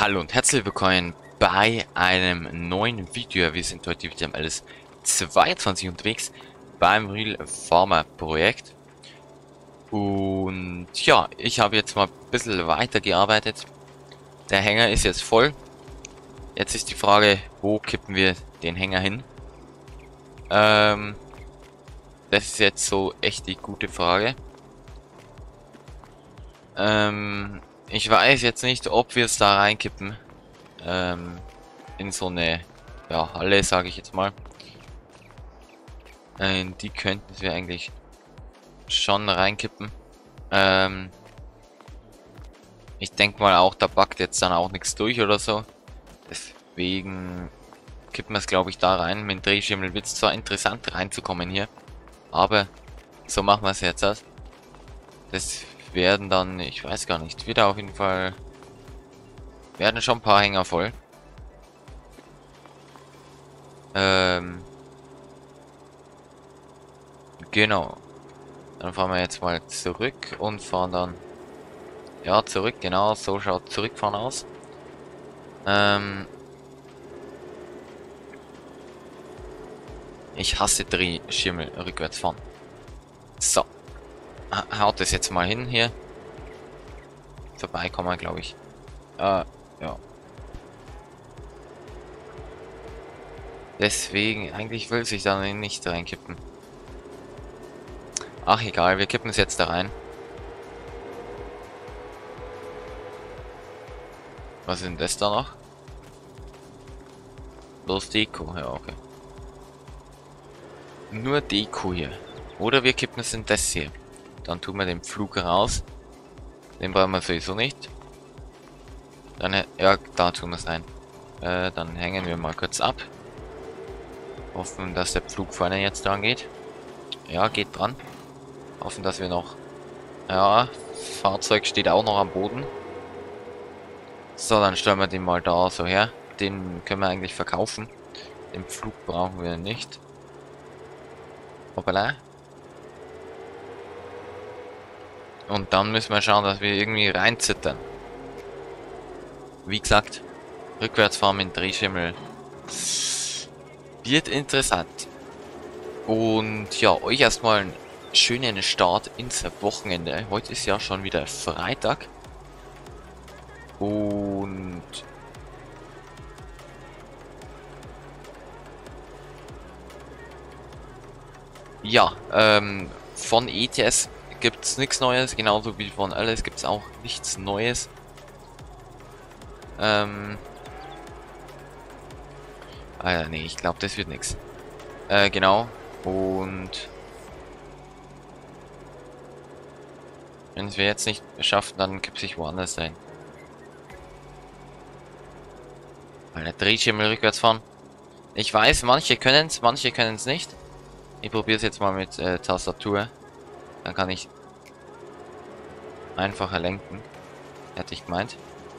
Hallo und herzlich willkommen bei einem neuen Video. Wir sind heute wieder am LS22 unterwegs beim Real Farmer Projekt. Und ja, ich habe jetzt mal ein bisschen weitergearbeitet. Der Hänger ist jetzt voll. Jetzt ist die Frage, wo kippen wir den Hänger hin? Das ist jetzt so echt die gute Frage. Ich weiß jetzt nicht, ob wir es da reinkippen. In so eine Halle, sage ich jetzt mal. Die könnten wir eigentlich schon reinkippen. Ich denke mal auch, da backt jetzt dann auch nichts durch oder so. Deswegen kippen wir es, glaube ich, da rein. Mit dem Drehschimmel wird es zwar interessant reinzukommen hier, aber so machen wir es jetzt. Das werden dann, ich weiß gar nicht, wieder auf jeden Fall werden schon ein paar Hänger voll. Genau. Dann fahren wir jetzt mal zurück und fahren dann zurück, genau, so schaut zurückfahren aus. Ich hasse Drehschimmel rückwärts fahren. So. Haut das jetzt mal hin hier. Vorbeikommen, glaube ich. Ja. Deswegen, eigentlich will sich da nicht reinkippen. Ach egal, wir kippen es jetzt da rein. Was ist denn das da noch? Bloß Deko, ja okay. Nur Deko hier. Oder wir kippen es in das hier. Dann tun wir den Pflug raus. Den brauchen wir sowieso nicht. Dann, ja, da tun wir es rein. Dann hängen wir mal kurz ab. Hoffen, dass der Pflug vorne jetzt dran geht. Ja, geht dran. Hoffen, dass wir noch... Ja, Fahrzeug steht auch noch am Boden. So, dann stellen wir den mal da so her. Den können wir eigentlich verkaufen. Den Pflug brauchen wir nicht. Hoppala. Und dann müssen wir schauen, dass wir irgendwie reinzittern. Wie gesagt, rückwärts fahren mit Drehschimmel wird interessant. Und ja, euch erstmal einen schönen Start ins Wochenende. Heute ist ja schon wieder Freitag. Und ja, von ETS gibt es nichts Neues, genauso wie von LS gibt es auch nichts Neues. Nee, ich glaube, das wird nichts. Genau. Und wenn es wir jetzt nicht schaffen, dann gibt es sich woanders sein. Weil der Drehschimmel rückwärts fahren. Ich weiß, manche können es nicht. Ich probiere es jetzt mal mit Tastatur. Dann kann ich einfacher lenken. Hätte ich gemeint.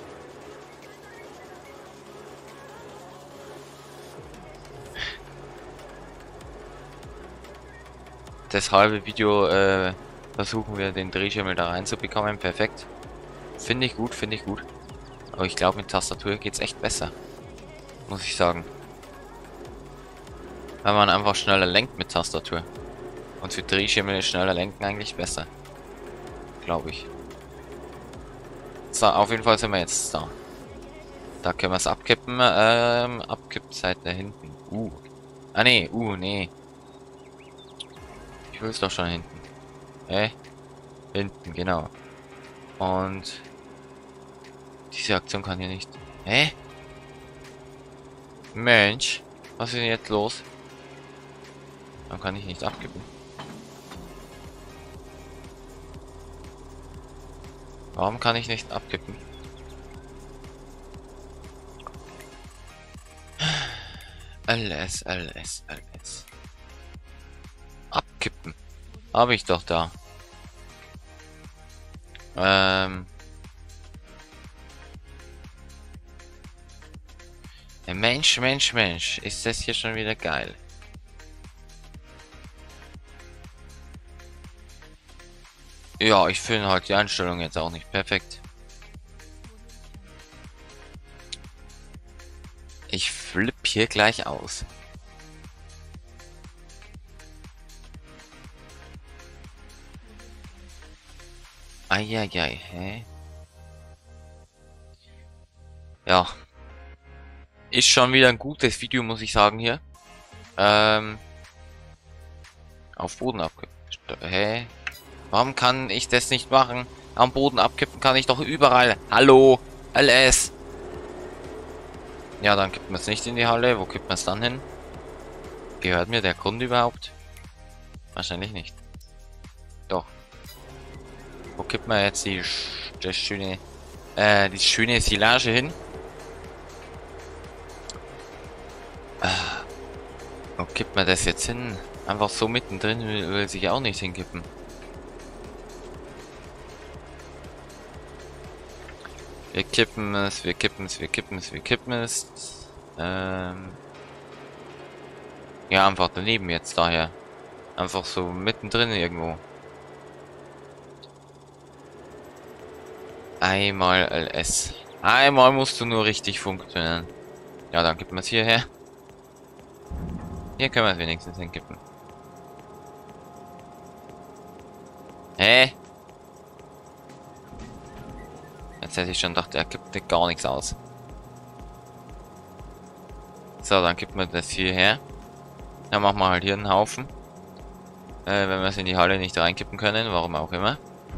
Das halbe Video versuchen wir den Drehschimmel da reinzubekommen. Perfekt. Finde ich gut, finde ich gut. Aber ich glaube, mit Tastatur geht es echt besser. Muss ich sagen. Weil man einfach schneller lenkt mit Tastatur. Und für Drehschimmel ist schneller lenken eigentlich besser. Glaube ich. So, auf jeden Fall sind wir jetzt da. Da können wir es abkippen. Abkippseite hinten. Ah nee, nee. Ich will es doch schon hinten. Hinten, genau. Und diese Aktion kann hier nicht. Mensch, was ist denn jetzt los? Dann kann ich nicht abkippen. Warum kann ich nicht abkippen? LS. Abkippen. Habe ich doch da. Mensch. Ist das hier schon wieder geil? Ja, ich finde halt die Einstellung jetzt auch nicht perfekt. Ich flipp hier gleich aus. Eieiei, hä? Ja. Ist schon wieder ein gutes Video, muss ich sagen, hier. Auf Boden abkippen. Hä? Warum kann ich das nicht machen? Am Boden abkippen kann ich doch überall. Hallo? LS. Ja, dann kippen wir es nicht in die Halle. Wo kippen wir es dann hin? Gehört mir der Grund überhaupt? Wahrscheinlich nicht. Doch. Wo kippen wir jetzt die schöne Silage hin? Wo kippt man das jetzt hin? Einfach so mittendrin will sich auch nicht hinkippen. Wir kippen es, wir kippen es, wir kippen es, wir kippen es. Ja, einfach daneben jetzt daher. Einfach so mittendrin irgendwo. Einmal LS. Einmal musst du nur richtig funktionieren. Ja, dann kippen wir es hierher. Hier können wir es wenigstens hinkippen. Hä? Jetzt hätte ich schon gedacht, er kippt gar nichts aus. So, dann kippen wir das hierher. Dann machen wir halt hier einen Haufen. Wenn wir es in die Halle nicht reinkippen können, warum auch immer.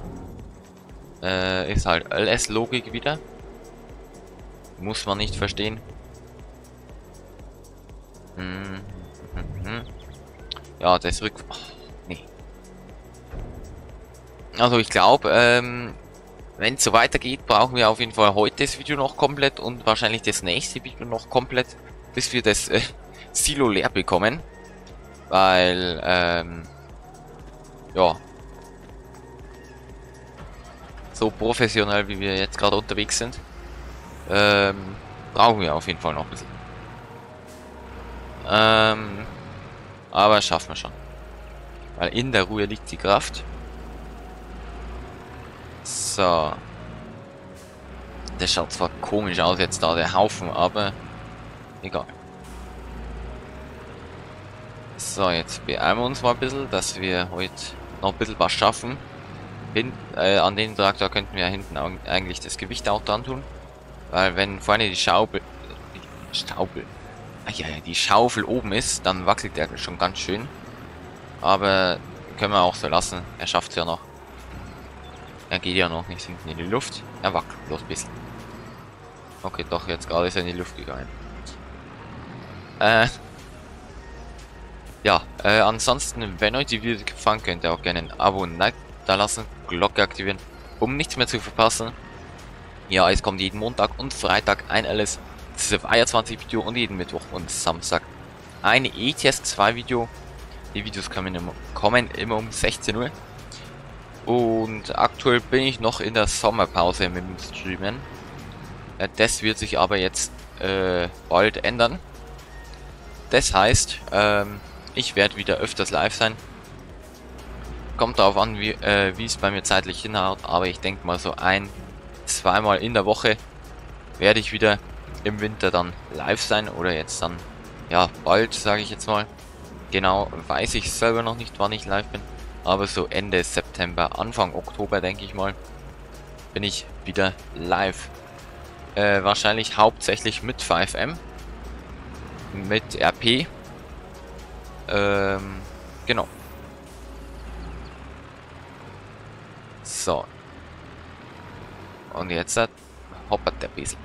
Ist halt LS-Logik wieder. Muss man nicht verstehen. Ja, das rück... Oh, nee. Also ich glaube, wenn es so weitergeht, brauchen wir auf jeden Fall heute das Video noch komplett und wahrscheinlich das nächste Video noch komplett, bis wir das Silo leer bekommen. Weil, ja, so professionell wie wir jetzt gerade unterwegs sind, brauchen wir auf jeden Fall noch ein bisschen. Aber schaffen wir schon. Weil in der Ruhe liegt die Kraft. So. Das schaut zwar komisch aus jetzt da, der Haufen, aber egal. So, jetzt beeilen wir uns mal ein bisschen, dass wir heute noch ein bisschen was schaffen. An den Traktor könnten wir hinten eigentlich das Gewicht auch dran tun. Weil wenn vorne die die Schaufel oben ist, dann wackelt der schon ganz schön. Aber können wir auch so lassen. Er schafft es ja noch. Er geht ja noch nicht hinten in die Luft. Er wackelt bloß ein bisschen. Okay, doch, jetzt gerade ist er in die Luft gegangen. Ja, ansonsten, wenn euch die Videos gefallen, könnt ihr auch gerne ein Abo und ein Like da lassen, Glocke aktivieren, um nichts mehr zu verpassen. Ja, es kommt jeden Montag und Freitag ein LS 22 Video und jeden Mittwoch und Samstag ein ETS 2 Video. Die Videos kommen immer um 16 Uhr. Und aktuell bin ich noch in der Sommerpause mit dem Streamen. Das wird sich aber jetzt bald ändern. Das heißt, ich werde wieder öfters live sein. Kommt darauf an, wie es bei mir zeitlich hinhaut, aber ich denke mal so zweimal in der Woche werde ich wieder im Winter dann live sein oder jetzt dann, ja, bald, sage ich jetzt mal. Genau, weiß ich selber noch nicht, wann ich live bin, aber so Ende September, Anfang Oktober, denke ich mal, bin ich wieder live. Wahrscheinlich hauptsächlich mit 5M, mit RP, genau. So. Und jetzt hoppert der bisschen.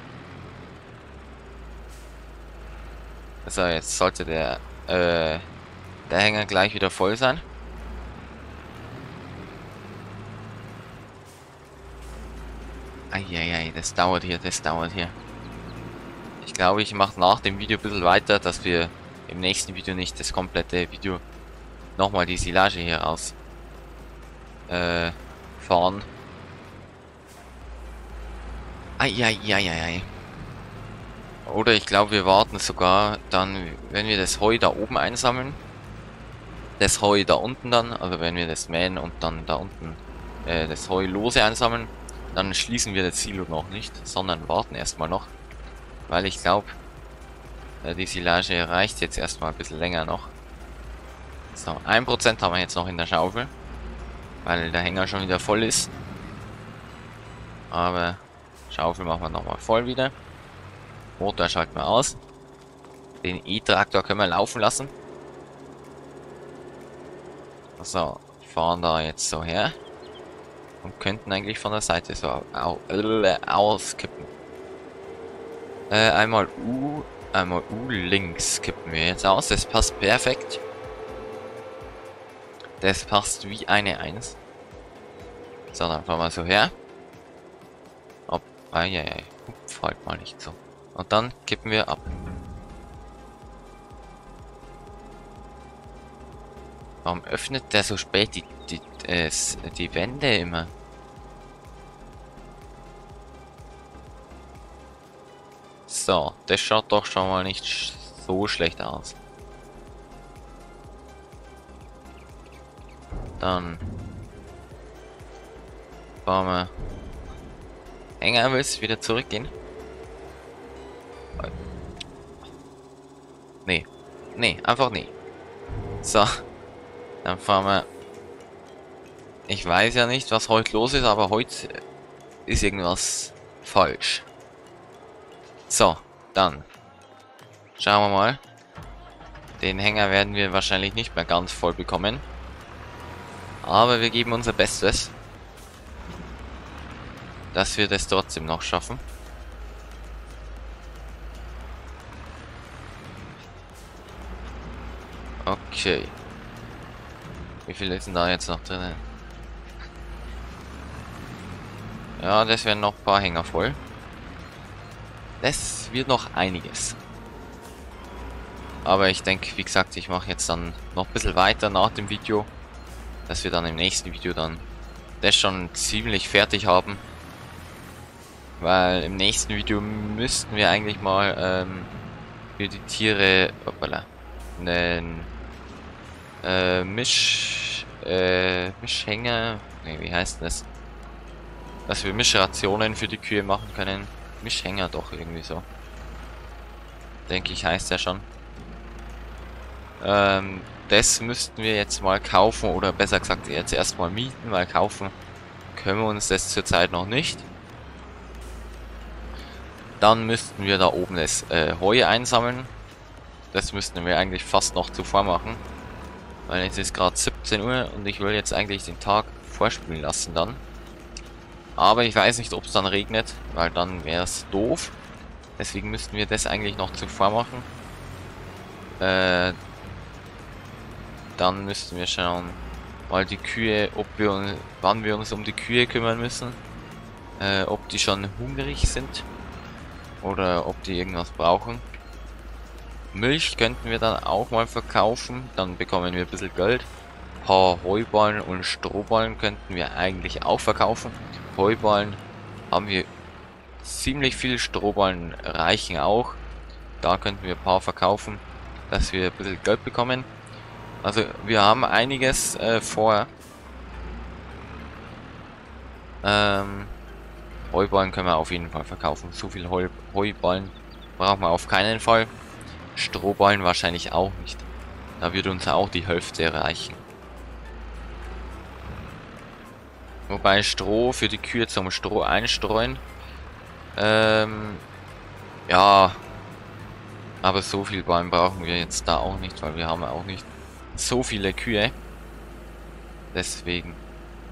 So, jetzt sollte der Hänger gleich wieder voll sein. Eieiei, das dauert hier, das dauert hier. Ich glaube, ich mache nach dem Video ein bisschen weiter, dass wir im nächsten Video nicht das komplette Video nochmal die Silage hier aus fahren. Eieiei. Oder ich glaube, wir warten sogar dann, wenn wir das Heu da oben einsammeln. Das Heu da unten dann, also wenn wir das mähen und dann da unten das Heu lose einsammeln, dann schließen wir das Silo noch nicht, sondern warten erstmal noch. Weil ich glaube, Die Silage reicht jetzt erstmal ein bisschen länger noch. So, 1% haben wir jetzt noch in der Schaufel. Weil der Hänger schon wieder voll ist. Aber Schaufel machen wir nochmal voll wieder. Motor schalten wir aus. Den E-Traktor können wir laufen lassen. So, fahren da jetzt so her. Und könnten eigentlich von der Seite so auskippen. Einmal U links kippen wir jetzt aus. Das passt perfekt. Das passt wie eine 1. So, dann fahren wir so her. Hupf halt mal nicht so. Und dann kippen wir ab. Warum öffnet der so spät die Wände immer? So, das schaut doch schon mal nicht so schlecht aus. Dann fahren wir. Hänger willst wieder zurückgehen? Nee. Nee, einfach nee. So. Dann fahren wir. Ich weiß ja nicht, was heute los ist, aber heute ist irgendwas falsch. So, dann. Schauen wir mal. Den Hänger werden wir wahrscheinlich nicht mehr ganz voll bekommen. Aber wir geben unser Bestes, dass wir das trotzdem noch schaffen. Okay. Wie viel ist denn da jetzt noch drin? Ja, das werden noch ein paar Hänger voll. Das wird noch einiges. Aber ich denke, wie gesagt, ich mache jetzt dann noch ein bisschen weiter nach dem Video, dass wir dann im nächsten Video dann das schon ziemlich fertig haben. Weil im nächsten Video müssten wir eigentlich mal für die Tiere einen Mischhänger, nee, wie heißt das? Dass wir Mischrationen für die Kühe machen können. Mischhänger doch irgendwie so. Denke ich, heißt ja schon. Das müssten wir jetzt mal kaufen oder besser gesagt jetzt erstmal mieten, weil kaufen können wir uns das zurzeit noch nicht. Dann müssten wir da oben das Heu einsammeln. Das müssten wir eigentlich fast noch zuvor machen. Weil jetzt ist gerade 17 Uhr und ich will jetzt eigentlich den Tag vorspielen lassen dann. Aber ich weiß nicht, ob es dann regnet, weil dann wäre es doof. Deswegen müssten wir das eigentlich noch zuvor machen. Dann müssten wir schauen, mal die Kühe, wann wir uns um die Kühe kümmern müssen. Ob die schon hungrig sind oder ob die irgendwas brauchen. Milch könnten wir dann auch mal verkaufen, dann bekommen wir ein bisschen Geld. Ein paar Heuballen und Strohballen könnten wir eigentlich auch verkaufen. Heuballen haben wir ziemlich viel, Strohballen reichen auch. Da könnten wir ein paar verkaufen, dass wir ein bisschen Geld bekommen. Also wir haben einiges vor. Heuballen können wir auf jeden Fall verkaufen. So viel Heuballen brauchen wir auf keinen Fall. Strohballen wahrscheinlich auch nicht. Da würde uns auch die Hälfte reichen. Wobei Stroh für die Kühe zum Stroh einstreuen. Ja. Aber so viel Ballen brauchen wir jetzt da auch nicht, weil wir haben auch nicht so viele Kühe. Deswegen.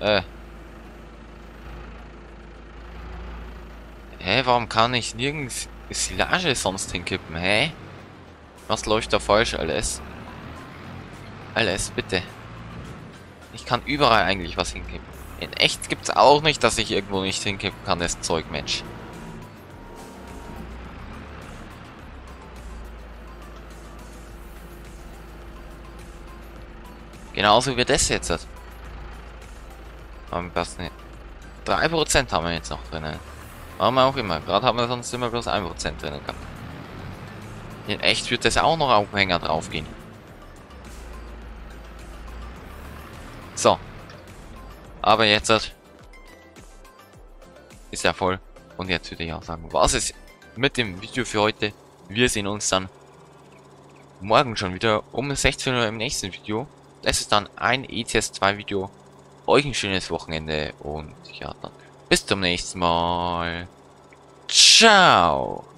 Warum kann ich nirgends Silage sonst hinkippen? Was läuft da falsch, alles? Alles, bitte. Ich kann überall eigentlich was hinkippen. In echt gibt's auch nicht, dass ich irgendwo nicht hinkippen kann, das Zeug, Mensch. Genauso wie das jetzt. Haben wir 3% haben wir jetzt noch drinnen. Warum auch immer. Gerade haben wir sonst immer bloß 1% drinnen gehabt. In echt wird das auch noch auf den Hänger drauf gehen. So. Aber jetzt ist ja voll. Und jetzt würde ich auch sagen, was ist mit dem Video für heute. Wir sehen uns dann morgen schon wieder um 16 Uhr im nächsten Video. Das ist dann ein ECS 2 Video. Euch ein schönes Wochenende und ja, dann bis zum nächsten Mal. Ciao.